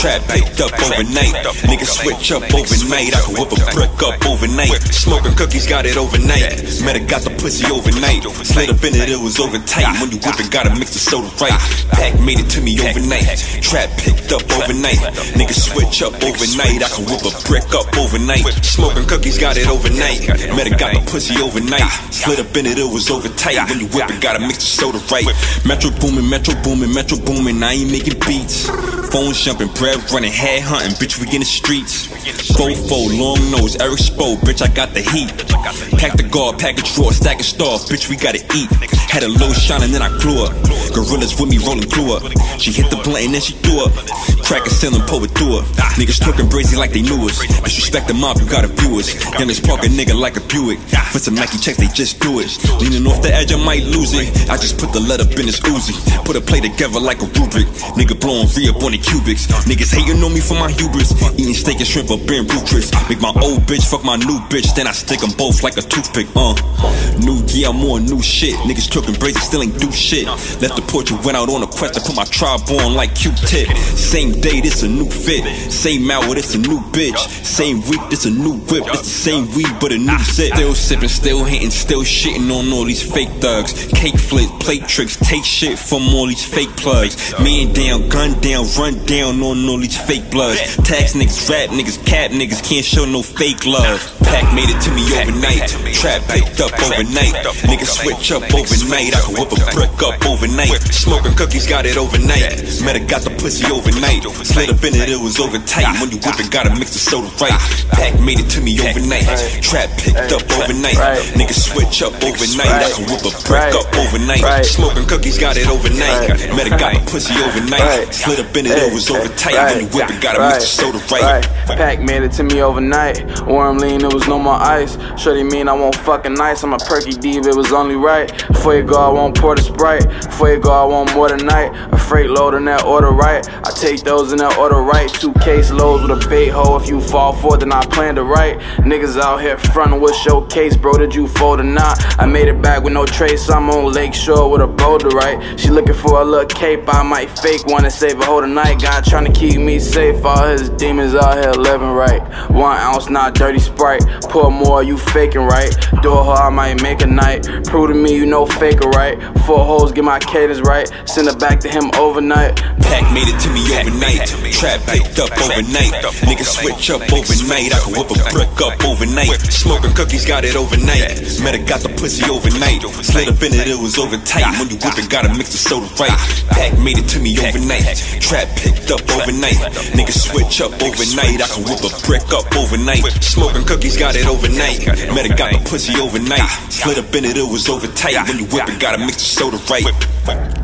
Trap picked up overnight. Niggas switch up overnight. I can whip a brick up overnight. Smoking cookies, got it overnight. Met her, got the pussy overnight. Slid up in it was over tight. When you whippin', gotta mix the soda right. Pack made it to me overnight. Trap picked up overnight. Niggas switch up overnight. I can whip a brick up overnight. Smoking cookies, got it overnight. Met her, got the pussy overnight. Slid up in it was over tight. When you whippin', gotta mix the soda right. Metro boomin', metro boomin', metro boomin'. I ain't making beats. Phones jumping, bread running, head hunting. Bitch, we in the streets. Fofo, long nose, Eric Spo. Bitch, I got the heat. Pack the guard, package drawer, stack of stuff. Bitch, we gotta eat. Had a low shine and then I grew up. Gorillas with me rolling glue up. She hit the blunt and then she threw up. Crack a ceiling, pull it through her. Niggas talking brazy like they knew us. Disrespect the mob, you gotta view us. Youngest park a nigga like a Buick. For some Nike checks, they just do it. Leaning off the edge, I might lose it. I just put the lead up in his Uzi. Put a play together like a rubric. Nigga blowing re-up on the cubics. Niggas hating on me for my hubris. Eating steak and shrimp up in Rutrix. Make my old bitch fuck my new bitch. Then I stick them both like a toothpick. New year, I'm on new shit. Niggas talking brazy, still ain't do shit. Left the porch and went out on a quest to put my tribe on like Q-tip. Same day, this a new fit. Same hour, this a new bitch. Same week, this a new whip. This the same weed, but a new zip. Still sipping, still hitting, still shitting on all these fake thugs. Cake flips, plate tricks, take shit from all these fake plugs. Man down, gun down, run down on all these fake bloods. Tax niggas, rap niggas, cap niggas, can't show no fake love. Pack made it to me overnight. Trap picked up overnight. Niggas switch up overnight. I can whip a brick up overnight. Smoking cookies, got it overnight. Met her, got the pussy overnight. Slid up in it was over tight. When you whippin', gotta mix the soda right. Pack made it to me overnight. Trap picked up overnight. Niggas switch up overnight. I can whip a brick up overnight. Smoking cookies, got it overnight. Met her, got the pussy overnight. Slid up in it was over tight. When you whippin', gotta mix the soda right. Pack made it to me overnight. Warm lean, it was no more ice. Shorty mean I won't fucking nice. I'm a perky diva, it was only right. Before you go, I won't pour the Sprite. Before you go, I want more tonight. A freight load in that order right. I take those in that order right. 2 case loads with a bait hoe. If you fall for it, then I plan to right. Niggas out here frontin' with showcase, bro. Did you fold or not? I made it back with no trace. I'm on Lakeshore with a boulder right. She looking for a little cape. I might fake one and save a whole tonight. God trying to keep me safe. All his demons out here living right. 1 ounce, not dirty Sprite. Pour more, you faking right. Do a hoe, I might make a night. Prove to me you know faker right. 4 hoes, get my cadence right. Send it back to him overnight. Pack made it to me overnight. Trap picked up overnight. Niggas switch up overnight. I can whip a brick up overnight. Smoking cookies, got it overnight. Met her, got the pussy overnight. Slid up in it was over tight. When you whippin', gotta mix the soda right. Pack made it to me overnight. Trap picked up overnight. Niggas switch up overnight. I can whip a brick up overnight. Smoking cookies, got it overnight. Met her, got the pussy overnight. Slid up in it was over tight. When you whippin', gotta mix the soda right.